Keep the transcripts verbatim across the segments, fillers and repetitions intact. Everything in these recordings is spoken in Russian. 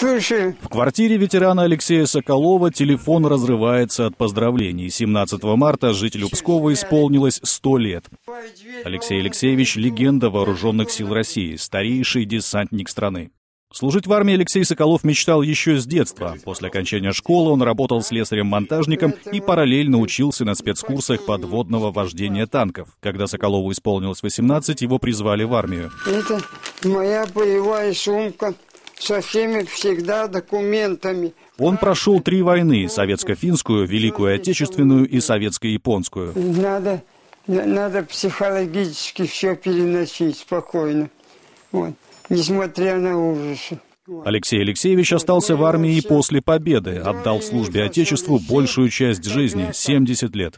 Слушай. В квартире ветерана Алексея Соколова телефон разрывается от поздравлений. семнадцатого марта жителю Пскова исполнилось сто лет. Алексей Алексеевич – легенда вооруженных сил России, старейший десантник страны. Служить в армии Алексей Соколов мечтал еще с детства. После окончания школы он работал слесарем-монтажником и параллельно учился на спецкурсах подводного вождения танков. Когда Соколову исполнилось восемнадцать, его призвали в армию. Это моя боевая сумка со всеми всегда документами. Он прошел три войны – советско-финскую, Великую Отечественную и советско-японскую. Надо, надо психологически все переносить спокойно. Вот. Несмотря на ужасы. Алексей Алексеевич остался в армии и после победы. Отдал службе Отечеству большую часть жизни – семьдесят лет.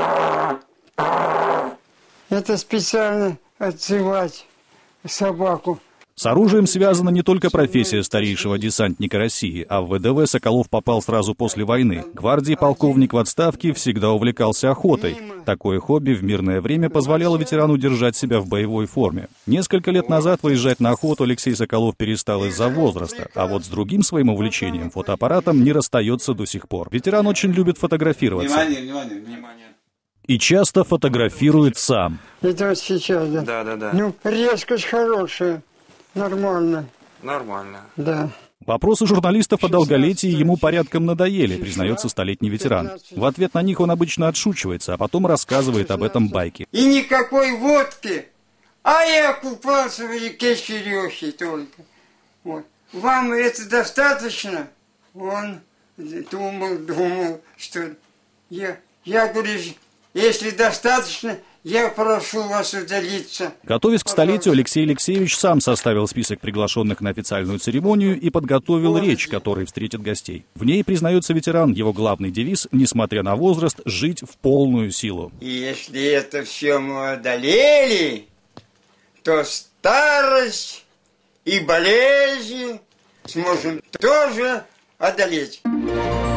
Это специально отзывать собаку. С оружием связана не только профессия старейшего десантника России, а в ВДВ Соколов попал сразу после войны. Гвардии полковник в отставке всегда увлекался охотой. Такое хобби в мирное время позволяло ветерану держать себя в боевой форме. Несколько лет назад выезжать на охоту Алексей Соколов перестал из-за возраста, а вот с другим своим увлечением, фотоаппаратом, не расстается до сих пор. Ветеран очень любит фотографироваться. Внимание, внимание, внимание. И часто фотографирует сам. Это вот сейчас, да? Да, да, да. Ну, резкость хорошая. Нормально. Нормально. Да. Вопросы журналистов о долголетии ему порядком надоели, признается столетний ветеран. В ответ на них он обычно отшучивается, а потом рассказывает об этом байки. И никакой водки, а я купался в реке Черехи только. Вот. Вам это достаточно? Он думал, думал, что я, я говорю, если достаточно, я прошу вас удалиться. Готовясь к столетию, Алексей Алексеевич сам составил список приглашенных на официальную церемонию и подготовил речь, которой встретит гостей. В ней, признается ветеран, его главный девиз, несмотря на возраст, жить в полную силу. И если это все мы одолели, то старость и болезни сможем тоже одолеть.